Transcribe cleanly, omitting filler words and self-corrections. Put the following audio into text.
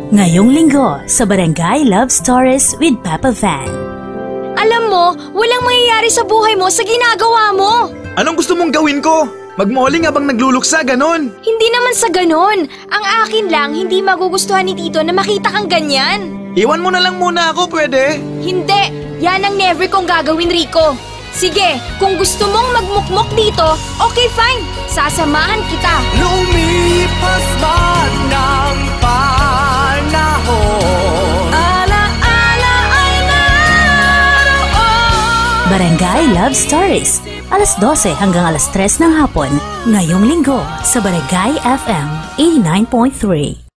Ngayong linggo sa Barangay Love Stories with Papa Van. Alam mo, walang mangyayari sa buhay mo sa ginagawa mo. Anong gusto mong gawin ko? Magmoling habang nagluluksa, ganon? Hindi naman sa ganon. Ang akin lang, hindi magugustuhan ni Tito na makita kang ganyan. Iwan mo na lang muna ako, pwede? Hindi, yan ang never kong gagawin, Rico. Sige, kung gusto mong magmukmok dito, okay fine, sasamahan kita. Lumipas man ng panahon, ala-ala ay naroon. Barangay Love Stories, alas 12 hanggang alas 3 ng hapon, ngayong linggo sa Barangay FM 89.3.